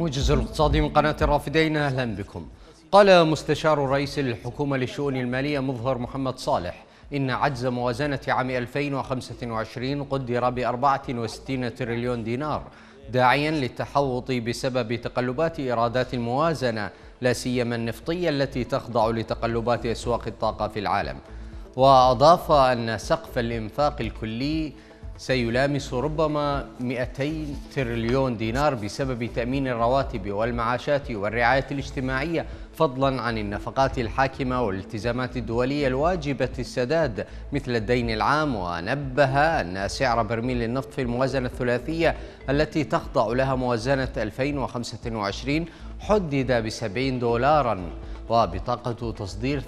الموجز الاقتصادي من قناة الرافدين، أهلا بكم. قال مستشار رئيس الحكومة للشؤون المالية مظهر محمد صالح إن عجز موازنة عام 2025 قدر ب 64 تريليون دينار، داعيا للتحوط بسبب تقلبات إيرادات الموازنة لا سيما النفطية التي تخضع لتقلبات أسواق الطاقة في العالم. وأضاف أن سقف الإنفاق الكلي سيلامس ربما 200 تريليون دينار بسبب تأمين الرواتب والمعاشات والرعاية الاجتماعية، فضلا عن النفقات الحاكمة والالتزامات الدولية الواجبة السداد مثل الدين العام. ونبه أن سعر برميل النفط في الموازنة الثلاثية التي تخضع لها موازنة 2025 حدد ب70 دولارا، وبطاقة تصدير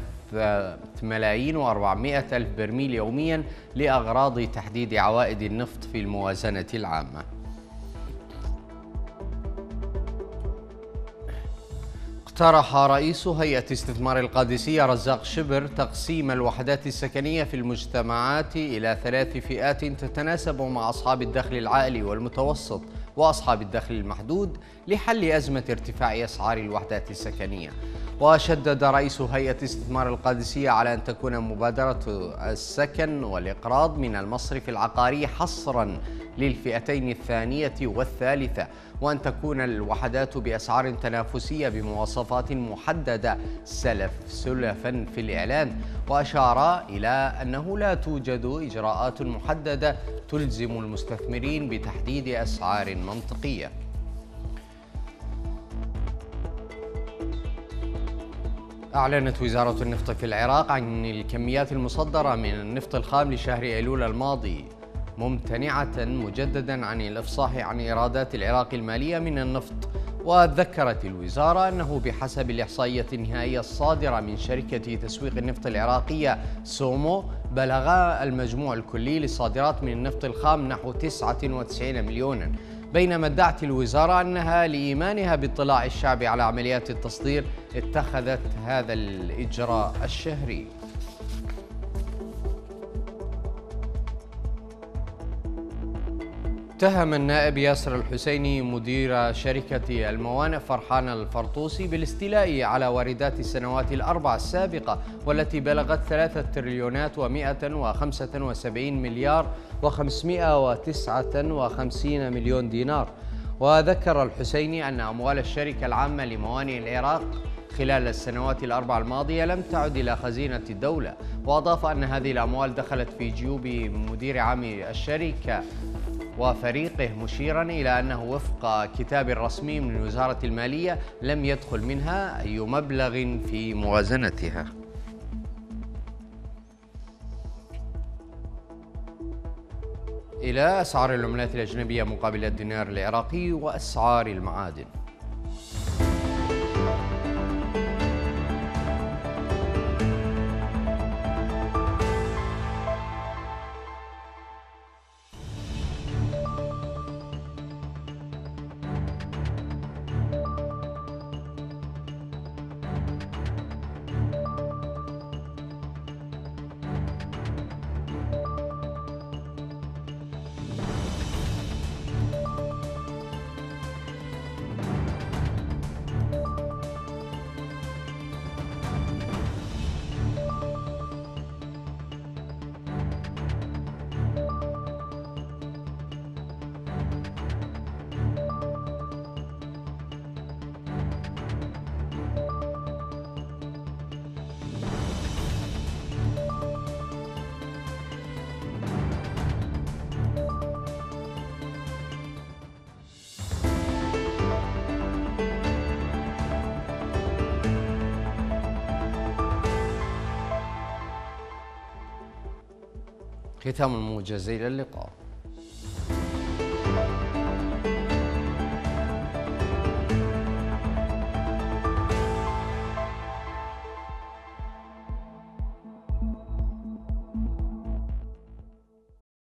3,400,000 برميل يوميا لأغراض تحديد عوائد النفط في الموازنة العامة. اقترح رئيس هيئة استثمار القادسية رزاق شبر تقسيم الوحدات السكنية في المجتمعات إلى 3 فئات تتناسب مع أصحاب الدخل العائلي والمتوسط وأصحاب الدخل المحدود لحل أزمة ارتفاع أسعار الوحدات السكنية. وشدد رئيس هيئة استثمار القادسية على أن تكون مبادرة السكن والإقراض من المصرف العقاري حصرا للفئتين الثانية والثالثة، وأن تكون الوحدات بأسعار تنافسية بمواصفات محددة سلفا في الإعلان. وأشار إلى أنه لا توجد إجراءات محددة تلزم المستثمرين بتحديد أسعار منطقية. أعلنت وزارة النفط في العراق عن الكميات المصدرة من النفط الخام لشهر أيلول الماضي، ممتنعة مجددا عن الإفصاح عن إيرادات العراق المالية من النفط. وذكرت الوزارة أنه بحسب الإحصائية النهائية الصادرة من شركة تسويق النفط العراقية سومو، بلغ المجموع الكلي للصادرات من النفط الخام نحو 99 مليونا، بينما ادعت الوزارة أنها لإيمانها باطلاع الشعب على عمليات التصدير اتخذت هذا الإجراء الشهري. اتهم النائب ياسر الحسيني مدير شركة الموانئ فرحان الفرطوسي بالاستيلاء على واردات السنوات الأربع السابقة والتي بلغت 3 تريليونات و175 مليار و559 مليون دينار. وذكر الحسيني أن أموال الشركة العامة لموانئ العراق خلال السنوات الأربع الماضية لم تعد إلى خزينة الدولة. وأضاف أن هذه الأموال دخلت في جيوب مدير عام الشركة وفريقه، مشيرا إلى أنه وفق كتاب رسمي من وزارة المالية لم يدخل منها أي مبلغ في موازنتها. إلى أسعار العملات الأجنبية مقابل الدينار العراقي وأسعار المعادن. ختام الموجز، إلى اللقاء.